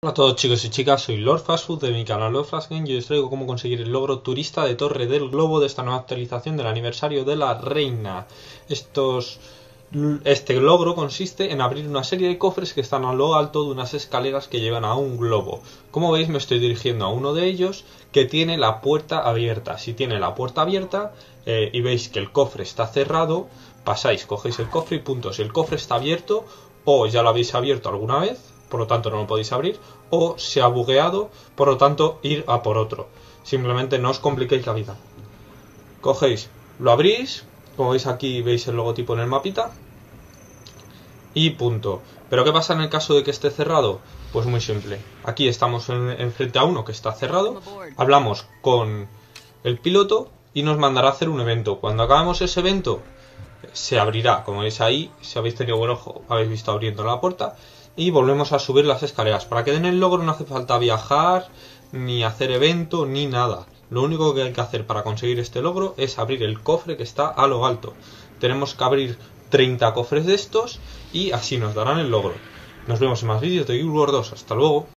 Hola a todos chicos y chicas, soy Lord Fast Food de mi canal Lord Fast Game y os traigo cómo conseguir el logro turista de Torre del Globo de esta nueva actualización del aniversario de la Reina. Este logro consiste en abrir una serie de cofres que están a lo alto de unas escaleras que llevan a un globo. Como veis, me estoy dirigiendo a uno de ellos que tiene la puerta abierta. Si tiene la puerta abierta y veis que el cofre está cerrado, pasáis, cogéis el cofre y punto. Si el cofre está abierto o ya lo habéis abierto alguna vez, por lo tanto no lo podéis abrir, o se ha bugueado, por lo tanto ir a por otro. Simplemente no os compliquéis la vida. Cogéis, lo abrís, como veis aquí veis el logotipo en el mapita, y punto. ¿Pero qué pasa en el caso de que esté cerrado? Pues muy simple. Aquí estamos enfrente a uno que está cerrado, hablamos con el piloto y nos mandará a hacer un evento. Cuando acabemos ese evento, se abrirá, como veis ahí, si habéis tenido buen ojo, habéis visto abriendo la puerta, y volvemos a subir las escaleras. Para que den el logro no hace falta viajar, ni hacer evento, ni nada. Lo único que hay que hacer para conseguir este logro es abrir el cofre que está a lo alto. Tenemos que abrir 30 cofres de estos y así nos darán el logro. Nos vemos en más vídeos de Guild Wars 2. Hasta luego.